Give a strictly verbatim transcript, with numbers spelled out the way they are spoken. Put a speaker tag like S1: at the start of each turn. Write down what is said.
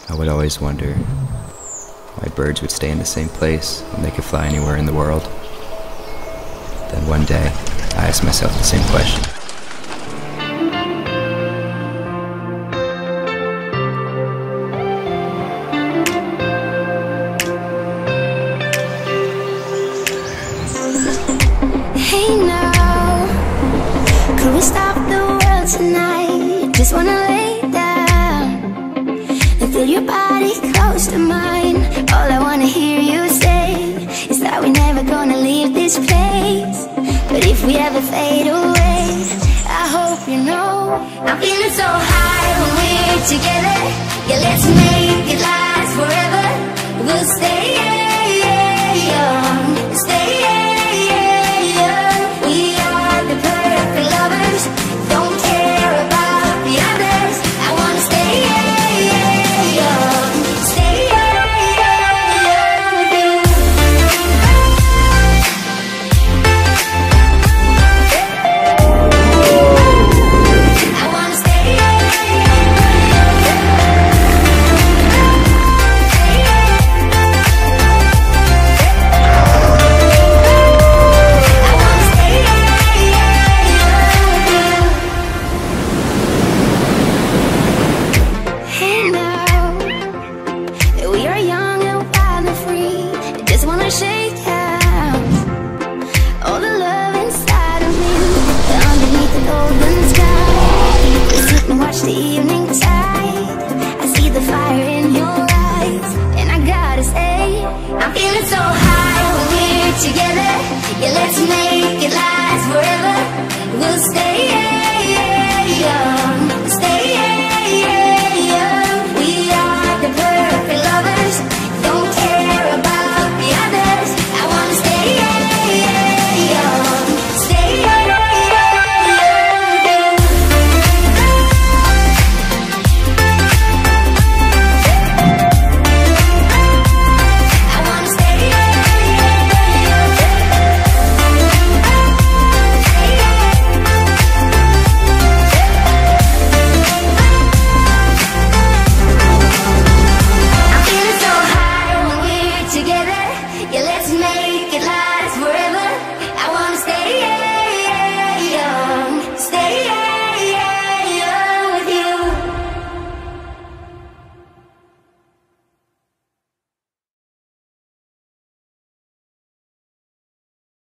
S1: I would always wonder why birds would stay in the same place when they could fly anywhere in the world. Then one day, I asked myself the same question.
S2: Hey now, could we stop the world tonight? Just wanna lay down and feel your body close to mine. All I wanna hear you say is that we're never gonna leave this place. But if we ever fade away, I hope you know I'm feeling so high when we're together.